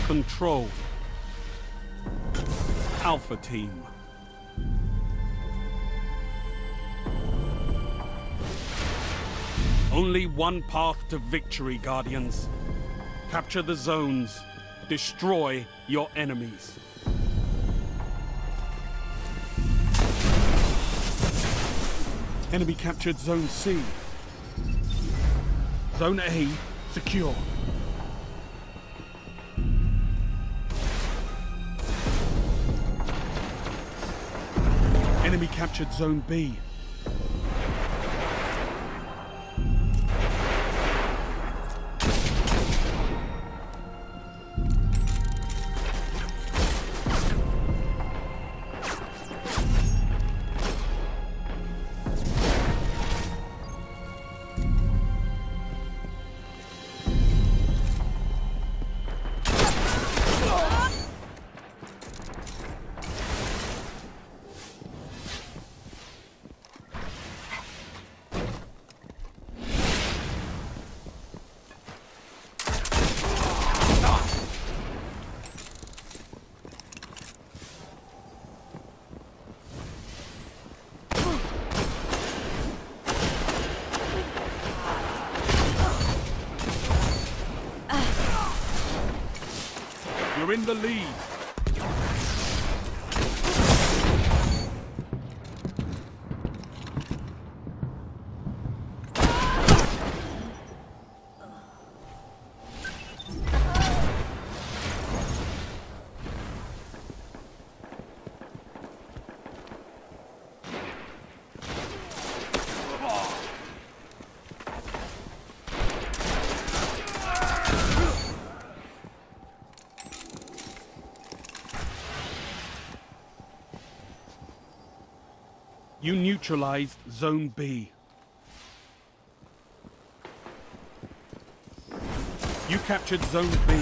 Control. Alpha Team. Only one path to victory, Guardians. Capture the zones. Destroy your enemies. Enemy captured Zone C. Zone A secure. Enemy captured Zone B. You're in the lead. You neutralized Zone B. You captured Zone B.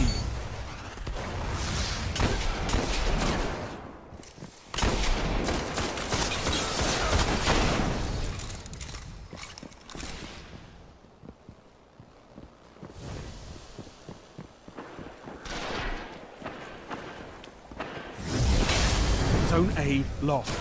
Zone A lost.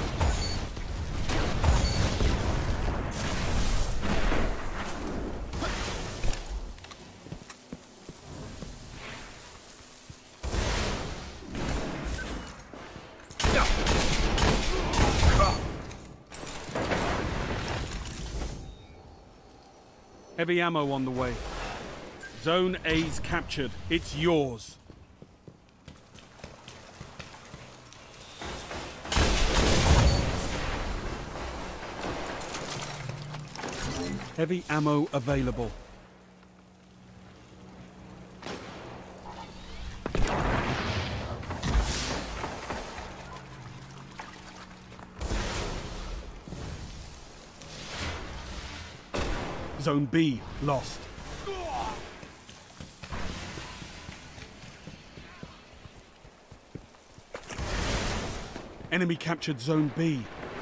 Heavy ammo on the way. Zone A's captured. It's yours. Heavy ammo available. Zone B lost. Enemy captured Zone B.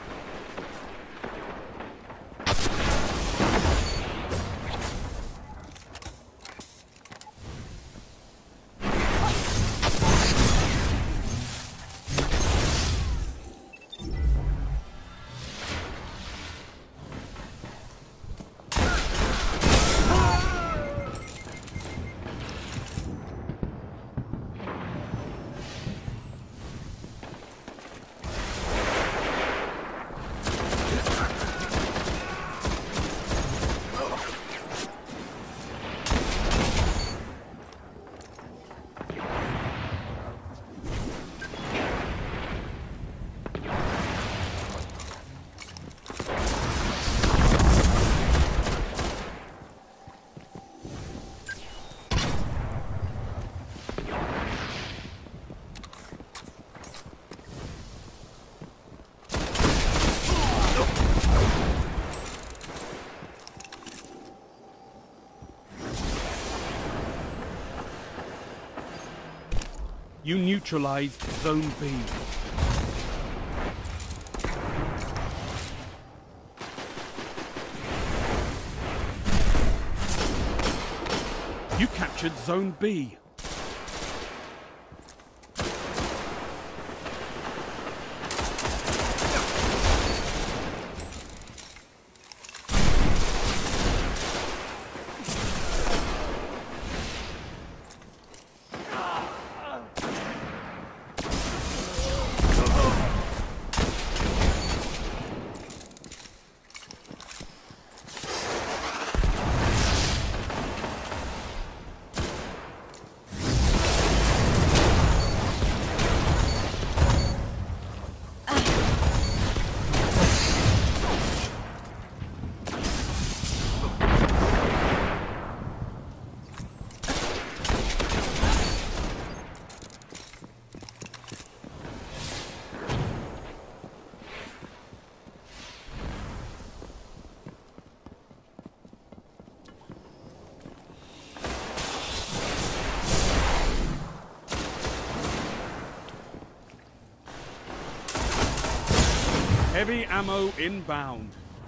You neutralized Zone B. You captured Zone B. Heavy ammo inbound.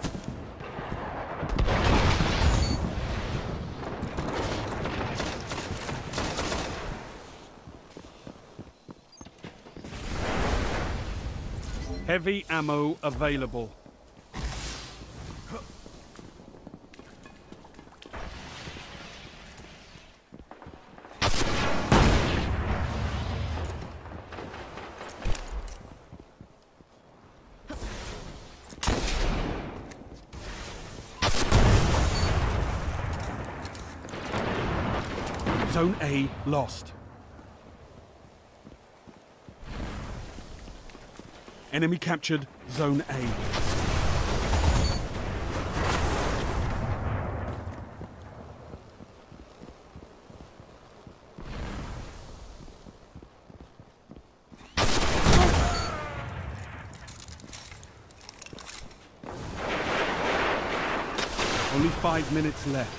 Heavy ammo available. Zone A lost. Enemy captured Zone A. Only 5 minutes left.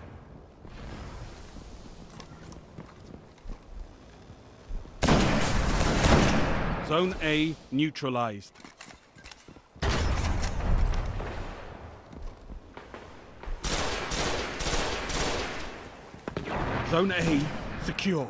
Zone A neutralized. Zone A secure.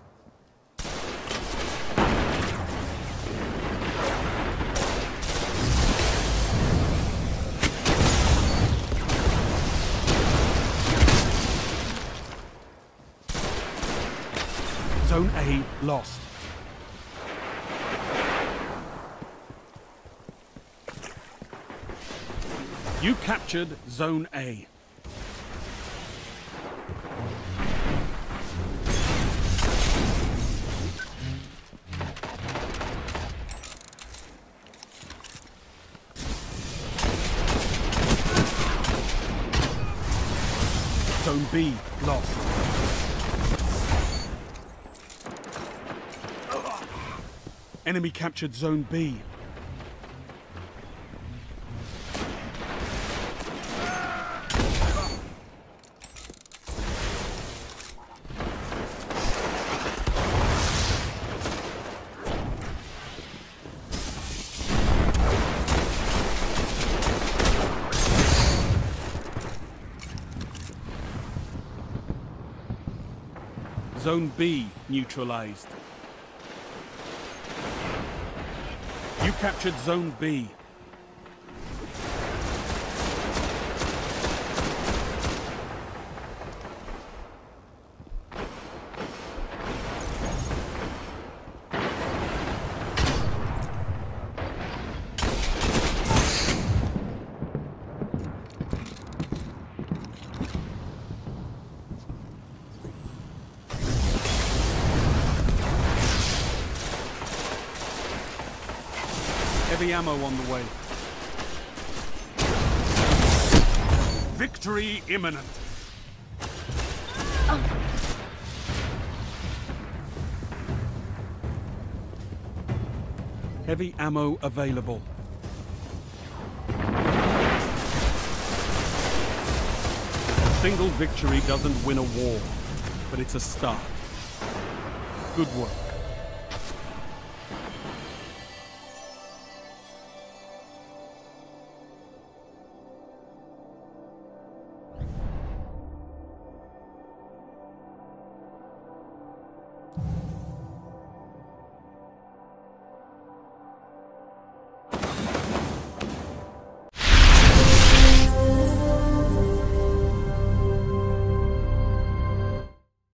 Zone A lost. You captured Zone A. Zone B lost. Enemy captured Zone B. Zone B neutralized. You captured Zone B. Heavy ammo on the way. Victory imminent. Heavy ammo available. A single victory doesn't win a war, but it's a start. Good work.